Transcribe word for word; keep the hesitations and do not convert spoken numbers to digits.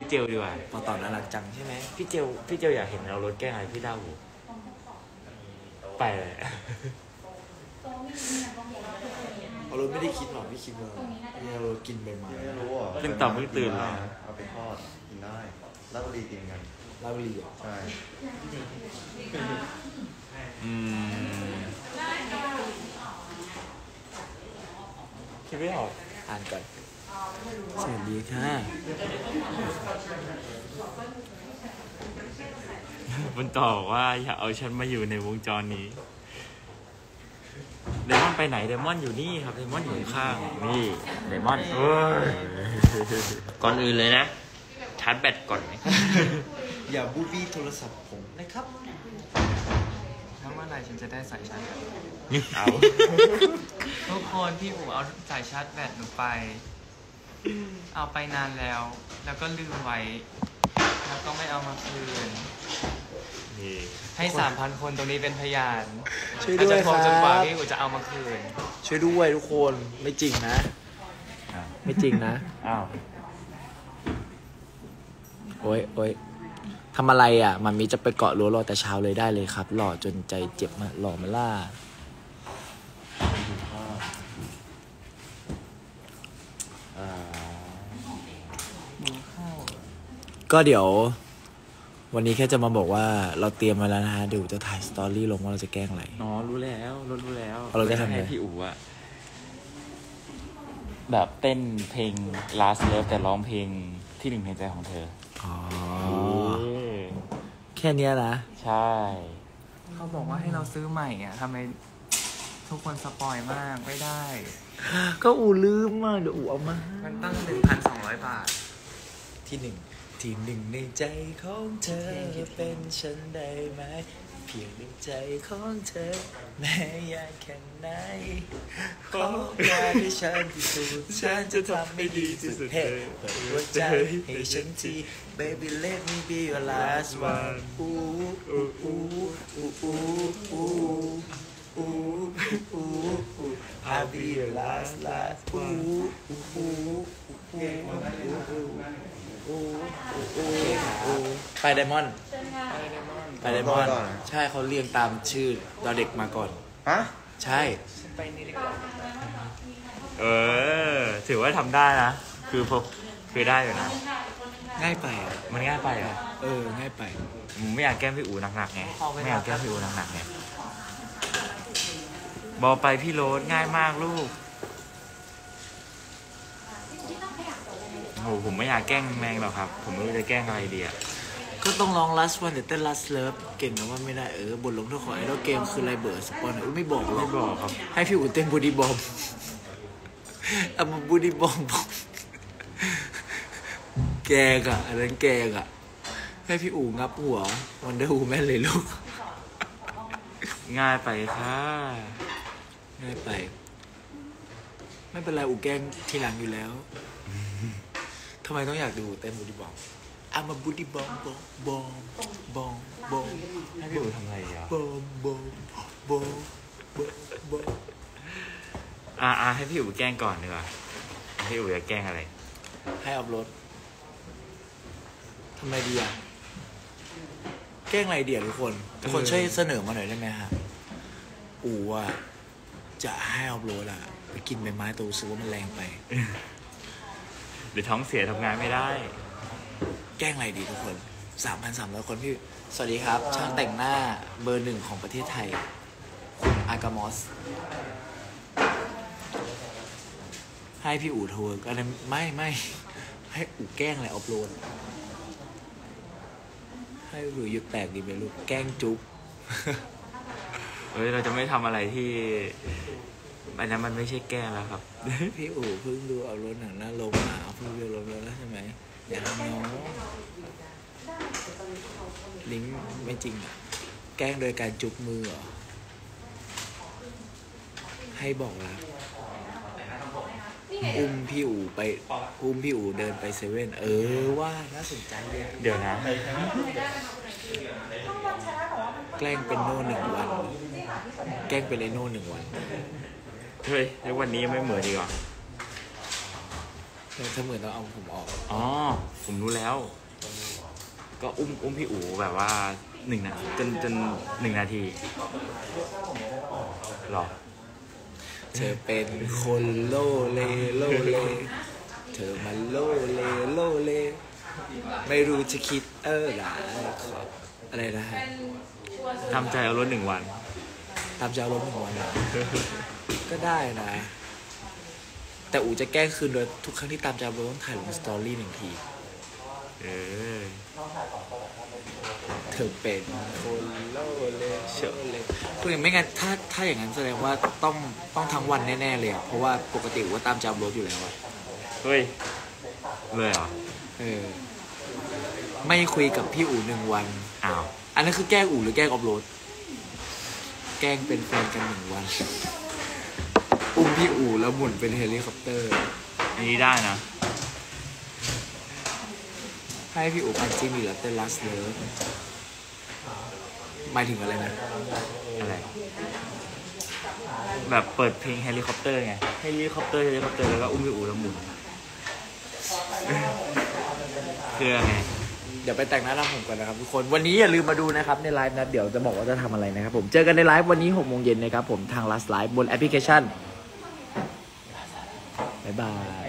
พี่เจลดีกว่าพอตอบน่ารักจังใช่ไหมพี่เจลพี่เจลอยากเห็นเรารถแกล้งอะไรพี่เล่าหูไปเลยเอารถไม่ได้คิดหรอกพี่คิดว่าพี่เอารถกินใบไม้ไม่รู้อ่ะเพิ่งตอบเพิ่งตื่นเลยเอาไปทอดกินได้ลาบบุรีกินกันลาบบุรีอ่ะใช่อืมคิดไม่ออกอ่านก่อนสวัสดีค่ะมันตอบว่าอย่าเอาฉันมาอยู่ในวงจรนี้เดมอนไปไหนเดมอนอยู่นี่ครับเดมอนอยู่ข้างนี่เดมอนเอ้ยก่อนอื่นเลยนะชาร์จแบตก่อนไหมอย่าบูบี้โทรศัพท์ผมนะครับแล้วเมื่อไหร่ฉันจะได้สายชาร์จแบตเอาทุกคนพี่อู๋เอาสายชาร์จแบตหนูไปเอาไปนานแล้วแล้วก็ลืมไว้แล้วก็ไม่เอามาคืนให้สามพันคนตรงนี้เป็นพยานช่วยด้วยครับจนกว่าพี่อู๋จะเอามาคืนช่วยด้วยทุกคนไม่จริงนะไม่จริงนะอ้าวโอ้ยโอ้ยทำอะไรอ่ะมันมีจะไปเกาะรั้วรอแต่เช้าเลยได้เลยครับหล่อจนใจเจ็บมาหล่อมาล่าก็เดี๋ยววันนี้แค่จะมาบอกว่าเราเตรียมมาแล้วนะฮะเดี๋ยวจะถ่ายสตอรี่ลงว่าเราจะแกล้งอะไรอ๋อรู้แล้วรู้รู้แล้วเราจะทำให้พี่อู๋อะแบบเต้นเพลง Last Love แต่ร้องเพลงที่หนึ่งในใจของเธออ๋อแค่นี้นะใช่เขาบอกว่าให้เราซื้อใหม่อ่ะทำไมทุกคนสปอยมากไม่ได้ก็อูลืมมาเดี๋ยวอูเอามามันตั้งหนึ่งพันสองร้อยบาทที่หนึ่งที่หนึ่งในใจของเธอเป็นฉันได้ไหมเพียงหนึ่งใจของเธอแม้ยากแค่ไหนขอแค่ที่ฉันที่สุดฉันจะทำให้ดีที่สุดเฮ้เปิดหัวใจให้ฉันที baby let me be your last one อูอูอูอูอูอูอูอูอู I'll be your last last อูอูอูอูอูอูไปไดมอนด์ไปไดมอนด์ใช่เขาเรียงตามชื่อเราเด็กมาก่อนฮะใช่ไปนี่ดีกว่าเออถือว่าทำได้นะคือพอคือได้อยู่นะง่ายไปมันง่ายไปเหรอเออง่ายไปผมไม่อยากแกล้งพี่อู๋หนักๆไงไม่อยากแกล้งพี่อู๋หนักๆไงบอกไปพี่โรสง่ายมากลูกโอ้ผมไม่อยากแกล้งแมงหรอกครับผมไม่รู้จะแกล้งอะไรดีอ่ะก็ต้องลอง last one แต่เต้น last love เก่งนะว่าไม่ได้เออบทลงโทษของไอ้แล้วเกมคืออะไรเบิร์ดสปอนเออไม่บอกไม่บอกครับให้พี่อู๋เต้นบูดี้บอมเอามาบูดี้บอมแกกอะอันนั้นแกกอะให้พี่อู๋งับหัววันเดอร์วูแมนเลยลูกง่ายไปค่ะง่ายไปไม่เป็นไรอู๋แกล้งทีหลังอยู่แล้วทำไมต้องอยากดูเต้นบูดี้บอมอามาบูดี้บอมบอมบอมบอมบอมให้พี่อู๋ทำอะไรอ่ะบอมบอมบอมบอมบอมอ่าอ่าให้พี่อู๋แกล้งก่อนดีกว่าพี่อู๋จะแกล้งอะไรให้อัพโหลดทำไมดีอ่ะแกล้งอะไรเดียวทุกคนทุกคนช่วยเสนอมาหน่อยได้ไหมฮะอู๋อ่ะจะให้อัพโหลดอ่ะไปกินใบไม้ตัวซื้อว่ามันแรงไปหรือท้องเสียทำงานไม่ได้แกล้งอะไรดีทุกคน สามพันสามร้อย คนพี่สวัสดีครับช่างแต่งหน้าเบอร์หนึ่งของประเทศไทยคุณอากามอสให้พี่อู๋โทรก็ได้ไม่ไม่ให้อู๋แกล้งอะไรอัพโหลดให้อู๋หยุดแตกดีไหมลูกแกล้งจุ๊บเฮ้ยเราจะไม่ทำอะไรที่อันนั้นมันไม่ใช่แกล้งแล้วครับพี่อู๋เพิ่งดูเอารถหนังหน้าลงมาเอาเพิ่งดูลงแล้วใช่ไหมอย่าทำน้องลิงก์ไม่จริงอ่ะแกล้งโดยการจุ๊บมือเหรอให้บอกรักอุ้มพี่อู๋ไปอุ้มพี่อู๋เดินไปเซเว่นเออว่าน่าสนใจเลยเดี๋ยวนะแกล้งเป็นโน่หนึ่งวันแกล้งเป็นไอโน่หนึ่งวันเฮ้ยแล้ววันนี้ยังไม่เหมือนดีกว่าถ้าเหมือนต้องเอาผมออกอ๋อ ผมรู้แล้ว ก็อุ้มอุ้มพี่อู๋แบบว่าหนึ่งนาจนจนหนึ่งนาทีหรอเธอเป็นคนโลเลโลเลเธอมันโลเลโลเลไม่รู้จะคิดเอออะไรอะไรนะทำใจเอารถหนึ่งวันตามจะเอารมณ์ของวันนะก็ได้นะ แต่อูจะแก้คืนโดยทุกครั้งที่ตามจะเอารมณ์ต้องถ่ายลงสตอรี่หนึ่งทีเออเธอเป็นคนโลเลโชเลคืออย่างไม่งั้นถ้าถ้าอย่างนั้นแสดงว่าต้องต้องทั้งวันแน่ๆเลยอะเพราะว่าปกติอูก็ตามจะเอารถอยู่แล้วอะเฮ้ย เลยเหรอเออ ไม่คุยกับพี่อูหนึ่งวันอ้าวอันนั้นคือแกล้งอูหรือแกล้งออฟโรด แกล้งเป็นแฟนกันหนึ่งวัน อุ้มพี่อูแล้วหมุนเป็นเฮลิคอปเตอร์อันนี้ได้นะให้พี่อูปันจิ้มอีกแล้วเต้นลัสเลิฟหมายถึงอะไรนะอะไร แบบเปิดเพลงเฮลิคอปเตอร์ไง เฮลิคอปเตอร์เฮลิคอปเตอร์แล้วก็อุ้มพี่อูแล้วหมุน คือไงเดี๋ยวไปแต่งหน้าทำผมก่อนนะครับทุกคน วันนี้อย่าลืมมาดูนะครับในไลฟ์นะ เดี๋ยวจะบอกว่าจะทำอะไรนะครับผม เจอกันในไลฟ์วันนี้หกโมงเย็นนะครับผมทาง Last Live บนแอปพลิเคชัน บ๊ายบาย